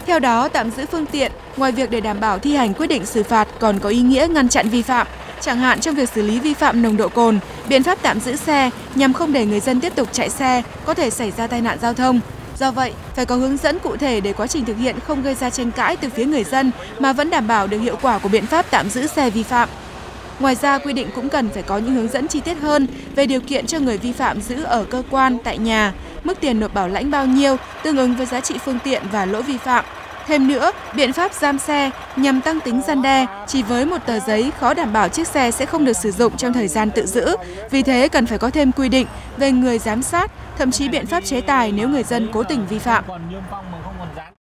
Theo đó, tạm giữ phương tiện, ngoài việc để đảm bảo thi hành quyết định xử phạt còn có ý nghĩa ngăn chặn vi phạm, chẳng hạn trong việc xử lý vi phạm nồng độ cồn, biện pháp tạm giữ xe nhằm không để người dân tiếp tục chạy xe, có thể xảy ra tai nạn giao thông. Do vậy, phải có hướng dẫn cụ thể để quá trình thực hiện không gây ra tranh cãi từ phía người dân mà vẫn đảm bảo được hiệu quả của biện pháp tạm giữ xe vi phạm. Ngoài ra, quy định cũng cần phải có những hướng dẫn chi tiết hơn về điều kiện cho người vi phạm giữ ở cơ quan, tại nhà, mức tiền nộp bảo lãnh bao nhiêu tương ứng với giá trị phương tiện và lỗi vi phạm. Thêm nữa, biện pháp giam xe nhằm tăng tính răn đe, chỉ với một tờ giấy khó đảm bảo chiếc xe sẽ không được sử dụng trong thời gian tự giữ. Vì thế, cần phải có thêm quy định về người giám sát, thậm chí biện pháp chế tài nếu người dân cố tình vi phạm.